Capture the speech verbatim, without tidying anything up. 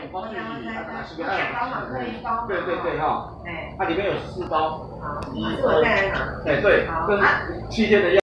种方式去，啊，是个两包嘛，各一包。 对对对哈。 哎， 它里面有四包。 好，这我再来拿。 哎对，跟七天的药。